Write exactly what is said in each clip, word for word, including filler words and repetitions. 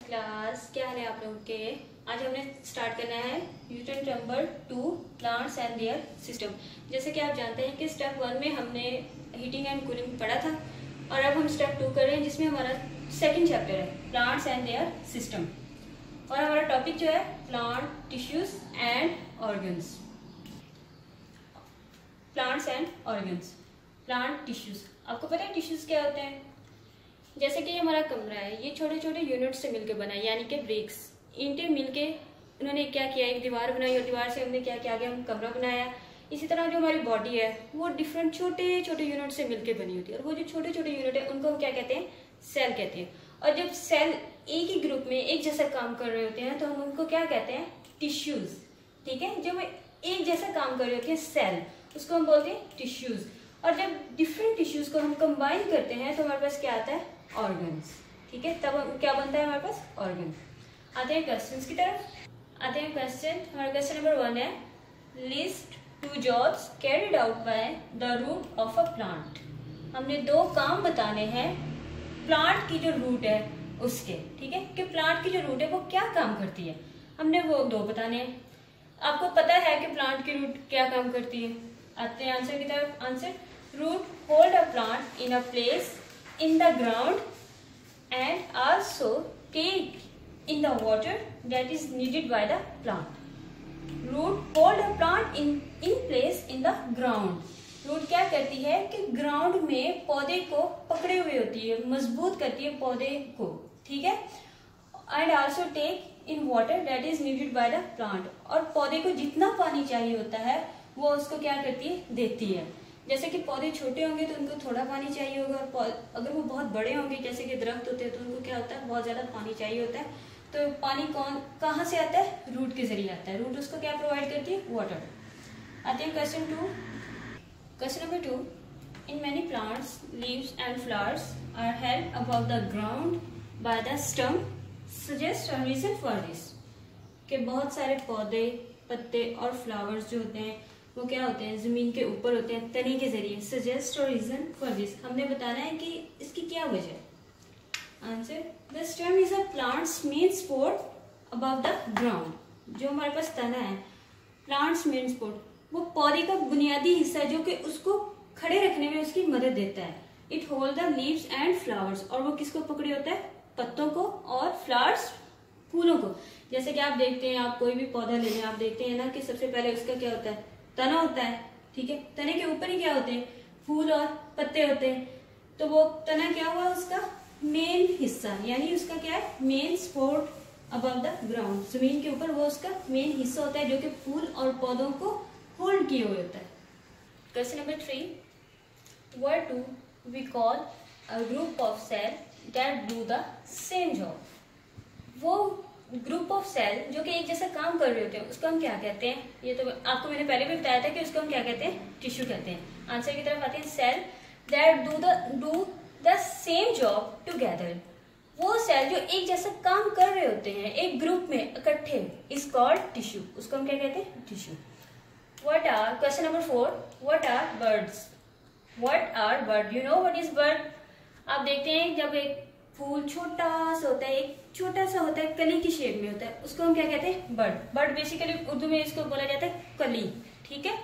Class, क्या हाल है आप लोगों के। आज हमने स्टार्ट करना है unit number two, plants and their system. जैसे कि आप जानते हैं कि स्टेप वन में हमने हीटिंग एंड कूलिंग पढ़ा था और अब हम स्टेप टू कर रहे हैं जिसमें हमारा सेकंड चैप्टर है प्लांट्स एंड देयर सिस्टम। और हमारा टॉपिक जो है plant tissues and organs. Plants and organs. Plant tissues, आपको पता है टिश्यूज क्या होते हैं। जैसे कि ये हमारा कमरा है, ये छोटे छोटे यूनिट से मिलकर बना है, यानी कि ब्रिक्स। ईंटें मिलके उन्होंने क्या किया, एक दीवार बनाई और दीवार से हमने क्या किया, आगे हम कमरा बनाया। इसी तरह जो हमारी बॉडी है वो डिफरेंट छोटे छोटे यूनिट से मिलकर बनी होती है और वो जो छोटे छोटे यूनिट है उनको हम क्या कहते हैं, सेल कहते हैं। और जब सेल एक ही ग्रुप में एक जैसा काम कर रहे होते हैं तो हम उनको क्या कहते हैं, टिश्यूज। ठीक है, जब एक जैसा काम कर रहे होते हैं सेल, उसको हम बोलते हैं टिश्यूज। और जब डिफरेंट टिश्यूज को हम कंबाइन करते हैं तो हमारे पास क्या आता है, ऑर्गन्स। ठीक है, तब हम क्या बनता है हमारे पास, ऑर्गन। आते हैं क्वेश्चंस की तरफ। आते हैं क्वेश्चन, हमारा क्वेश्चन नंबर वन है list two jobs carried out by the root of a plant. हमने दो काम बताने हैं प्लांट की जो रूट है उसके। ठीक है, कि प्लांट की जो रूट है वो क्या काम करती है, हमने वो दो बताने हैं। आपको पता है कि प्लांट की रूट क्या काम करती है। आते हैं आंसर की तरफ। Answer, root hold a plant in a place in the ground and also take in the water that is needed by the plant. Root hold a plant in in place in the ground. Root क्या करती है कि ground में पौधे को पकड़े हुए होती है, मजबूत करती है पौधे को। ठीक है, and also take in water that is needed by the plant. और पौधे को जितना पानी चाहिए होता है वो उसको क्या करती है, देती है। जैसे कि पौधे छोटे होंगे तो उनको थोड़ा पानी चाहिए होगा, और अगर वो बहुत बड़े होंगे जैसे कि दरख्त होते हैं तो उनको क्या होता है, बहुत ज्यादा पानी चाहिए होता है। तो पानी कौन कहाँ से आता है, रूट के जरिए आता है। रूट उसको क्या प्रोवाइड करती है, वाटर। आते हैं question two. Question number two, in many plants leaves and flowers are held above the ground by the stem, suggest a reason for this. कि बहुत सारे पौधे, पत्ते और फ्लावर्स जो होते हैं वो क्या होते हैं, जमीन के ऊपर होते हैं तने के जरिए। सजेस्ट और रीजन फॉर दिस, हमने बताना है कि इसकी क्या वजह है। Answer, the stem is a plant's main support above the ground. जो हमारे पास तना है, प्लांट्स मेन सपोर्ट, वो पौधे का बुनियादी हिस्सा जो कि उसको खड़े रखने में उसकी मदद देता है। It hold the leaves and flowers, और वो किसको पकड़े होता है, पत्तों को, और फ्लावर्स फूलों को। जैसे कि आप देखते हैं, आप कोई भी पौधा ले लें, आप देखते हैं ना कि सबसे पहले उसका क्या होता है, तना होता है। ठीक है, तने के ऊपर ही क्या होते हैं, फूल और पत्ते होते हैं। तो वो तना क्या हुआ, उसका मेन हिस्सा, यानी उसका क्या है, main support above the ground. जमीन के ऊपर वो उसका मेन हिस्सा होता है जो कि फूल और पौधों को होल्ड किए हुए होता है। Question number three, what do we call a group of cell that do the same job. वो ग्रुप ऑफ सेल जो कि एक जैसा काम कर रहे होते हैं उसको हम क्या कहते हैं। ये तो आपको मैंने पहले भी बताया था कि उसको हम क्या कहते हैं, टिश्यू कहते हैं। आंसर की तरफ आते हैं, cell that do the do the same job together. वो सेल जो एक जैसा काम कर रहे होते हैं एक ग्रुप में इकट्ठे, इज कॉल्ड टिश्यू। उसको हम क्या कहते हैं, tissue. What are, question number four, what are birds. What are bird, you know what is bird. आप देखते हैं जब एक फूल छोटा सा होता है, एक छोटा सा होता है, कली की शेप में होता है, उसको हम क्या कहते हैं, बर्ड। बर्ड बेसिकली उर्दू में इसको बोला जाता है कली। ठीक है,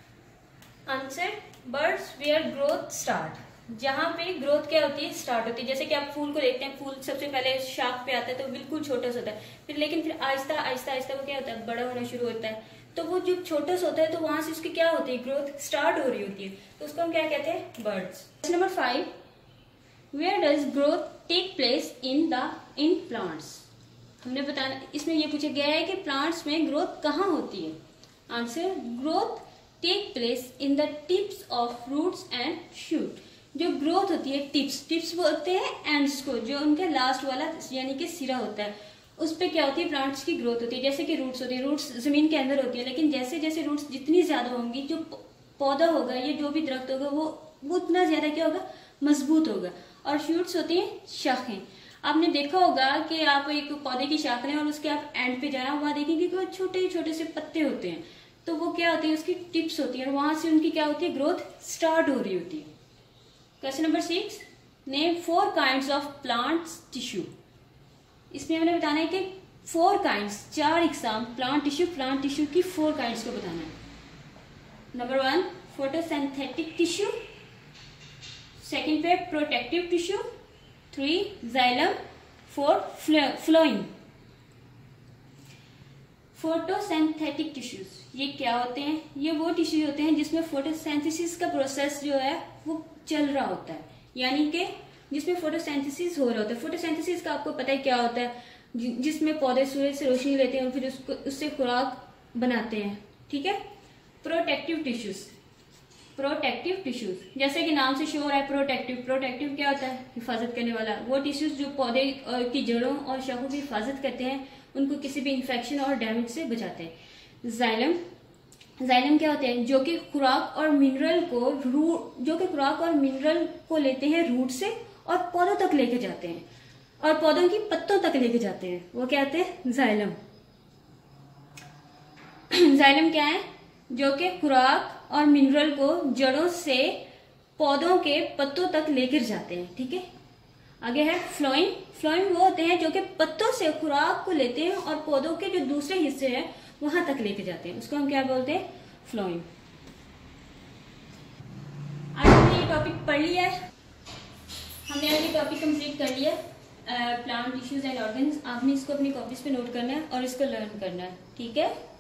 answer, birds where growth start. जहां पे ग्रोथ क्या होती है, स्टार्ट होती है। जैसे कि आप फूल को देखते हैं, फूल सबसे पहले शाख पे आता है तो बिल्कुल छोटा सा होता है, फिर लेकिन फिर आहिस्ता आहिस्ता आहिस्ता वो क्या होता है, बड़ा होना शुरू होता है। तो वो जब छोटा सा होता है तो वहां से उसकी क्या होती है, ग्रोथ स्टार्ट हो रही होती है, तो उसको हम क्या कहते हैं, birds. Number five, where does growth take place in the in plants. हमने बताना, इसमें ये पूछा गया है कि प्लांट्स में ग्रोथ कहाँ होती है। Answer, growth take place in the tips of roots and shoot. जो ग्रोथ होती है, टिप्स टिप्स बोलते हैं एंड्स को, जो उनका लास्ट वाला यानी कि सिरा होता है, उस पे क्या होती है, प्लांट्स की ग्रोथ होती है। जैसे कि रूट्स होती है, रूट्स जमीन के अंदर होती है, लेकिन जैसे जैसे रूट्स जितनी ज्यादा होंगी, जो पौधा होगा या जो भी दरख्त होगा वो वो उतना ज्यादा क्या होगा, मजबूत होगा। और शूट्स होती हैं, शाखें। आपने देखा होगा कि आप एक पौधे की शाख लें और उसके आप एंड पे जाए, वहां देखेंगे कि वो छोटे छोटे से पत्ते होते हैं, तो वो क्या होती है, उसकी टिप्स होती है और वहां से उनकी क्या होती है, ग्रोथ स्टार्ट हो रही होती है। Question number six, name four kinds of plants tissue. इसमें हमने बताना है कि फोर काइंड्स, चार इकसाम प्लांट टिश्यू प्लांट टिश्यू की फोर काइंड्स को बताना है। Number one photosynthetic tissue, second पे protective tissue, three xylem, four phloem. Photosynthetic tissues ये क्या होते हैं? ये वो टिश्यू होते हैं जिसमें फोटोसिंथेसिस का प्रोसेस जो है वो चल रहा होता है, यानी कि जिसमें फोटोसिंथेसिस हो रहा होता है। फोटोसिंथेसिस का आपको पता है क्या होता है, जिसमें पौधे सूरज से रोशनी लेते हैं और फिर उसको उससे खुराक बनाते हैं, ठीक है। प्रोटेक्टिव टिश्यूज, प्रोटेक्टिव टिश्यूज जैसे कि नाम से शो हो रहा है प्रोटेक्टिव, प्रोटेक्टिव क्या होता है? हिफाजत करने वाला। वो टिश्यूज जो पौधे की जड़ों और शाखों की हिफाजत करते हैं, उनको किसी भी इंफेक्शन और डैमेज से बचाते हैं। जाइलम, जाइलम क्या होते हैं? जो कि खुराक और मिनरल को रूट जो कि खुराक और मिनरल को लेते हैं रूट से और पौधों तक लेके जाते हैं और पौधों की पत्तों तक लेके जाते हैं, वो क्या होते हैं? जाइलम। जाइलम क्या है? जो कि खुराक और मिनरल को जड़ों से पौधों के पत्तों तक लेकर जाते हैं, ठीक है। आगे है फ्लोइम। फ्लोइम वो होते हैं जो कि पत्तों से खुराक को लेते हैं और पौधों के जो दूसरे हिस्से हैं वहां तक लेके जाते हैं, उसको हम क्या बोलते हैं? फ्लोइम। आज हमने ये टॉपिक पढ़ लिया है, हमने आज ये टॉपिक कंप्लीट कर लिया प्लांट टिश्यूज एंड ऑर्गन्स। आपने इसको अपनी कॉपीज पे नोट करना है और इसको लर्न करना है, ठीक है।